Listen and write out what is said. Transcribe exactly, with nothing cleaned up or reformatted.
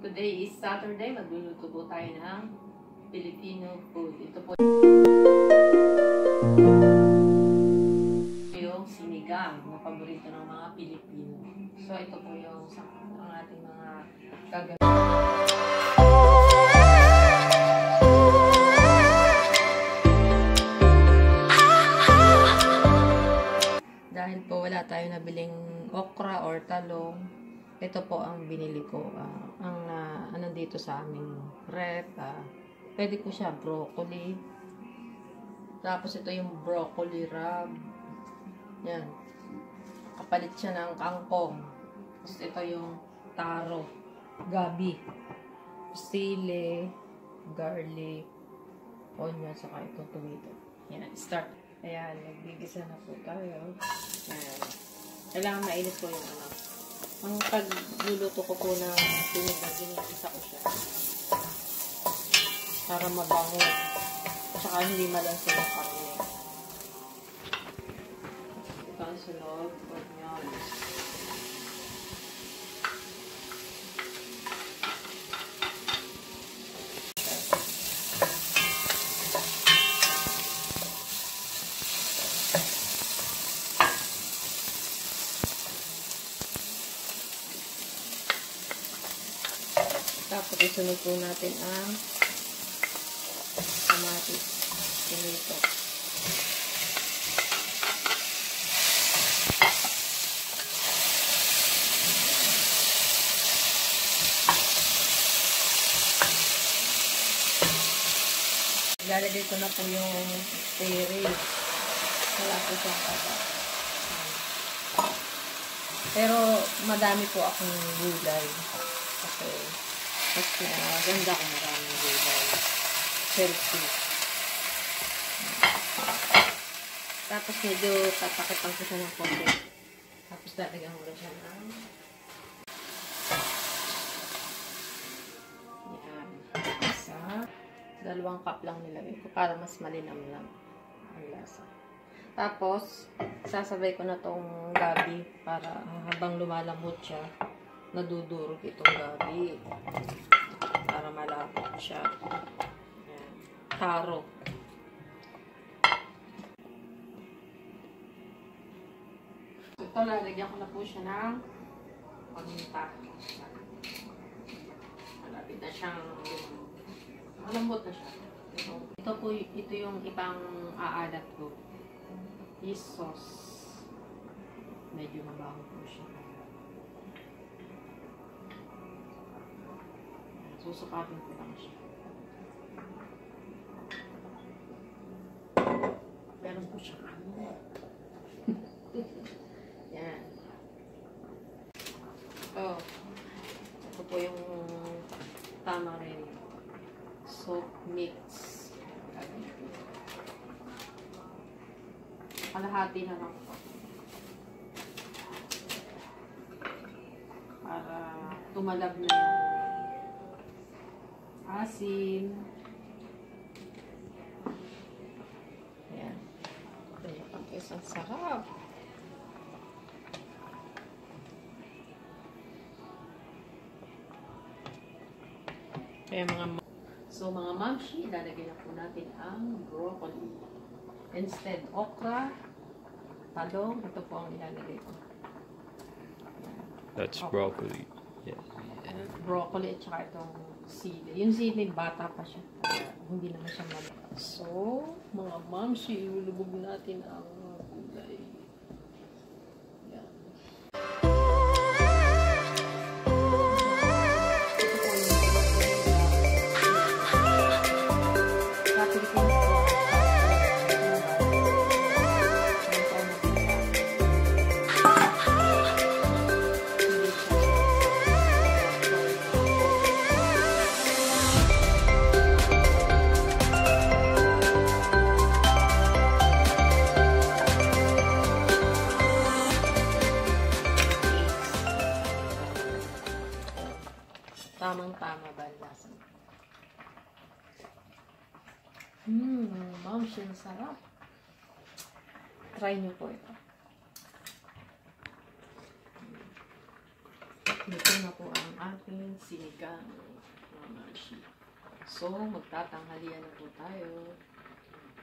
Today is Saturday. Magluluto po tayo ng Filipino food. Ito po yung sinigang na paborito ng mga Pilipino. So, ito po yung ang ating mga gagawin. Dahil po wala tayo nabiling okra or talong, ito po ang binili ko. Uh, ang uh, ano dito sa aming rep, uh, pwede ko siya broccoli. Tapos ito yung broccoli rub. Yan. Kapalit siya ng kangkong. Tapos ito yung taro, gabi, sili, garlic, onion, saka itong tomato. Yan, start. Ayan, nagbigisa na po tayo. Ayan. Kailangan mainit ko yung ano. Ang pagluluto ko po ng sinigang, ginigisa ko siya. Para mabango. At saka hindi malansa yung karne. Ito ang sunod. Onion. Tapos isunod po natin ang kamatis, tomato. Ilalagay ko na po yung pere. Wala po siyang kata. Pero madami po akong gulay. Kasi mas uh, ganda kung maraming gulay. Healthy. Tapos medyo tatakipang ko siya ng konti. Tapos lalagyan ko na siya ng yan. Isa. Dalawang cup lang nilagay ko para mas malinam lang ang lasa. Tapos sasabay ko na tong gabi para habang lumalambot siya, nadudurog itong gabi para malapot siya. Ayan. Taro. So, ito, lalagyan ko na po siya ng paminta. Malapit na siyang malambot na siya. Ito, ito po, ito yung ipang aalat ko. Is sauce. Medyo mabaho po siya. Susukapin ko lang siya. Meron po siya kami. Yan. Oh. Ito po yung tamarind soap mix. Kalahati na lang po. Para tumalab na yung asin. Ayan. Ayan ang isang sarap. Kaya mga so mga mamshi, ilalagay na po natin ang broccoli. Instead okra, talong, ito po ang ilalagay ko. That's okra. Broccoli. Yeah. And broccoli at saka itong sili. Yung sili, bata pa siya. Kaya hindi naman siya malaki. So, mga mamshi, ilulubog natin ang gulay. Yan. Ito po yung Catholic po. Tamang-tama ba ang lasa? Mmm, ma'am, siya sarap. Try niyo po ito. Ito na po ang ating sinigang mga Marshi. So, magtatanghalian na po tayo.